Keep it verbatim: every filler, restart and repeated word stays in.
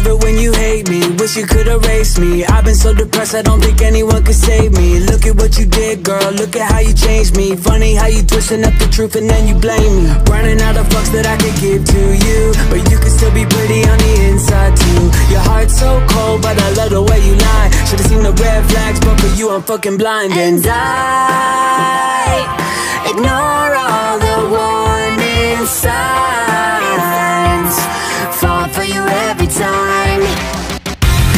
love it when you hate me. Wish you could erase me. I've been so depressed, I don't think anyone could save me. Look at what you did, girl, look at how you changed me. Funny how you twisting up the truth and then you blame me. Running out of fucks that I could give to you, but you can still be pretty on the inside too. Your heart's so cold, but I love the way you lie. Should've seen the red flags, but for you I'm fucking blind. And I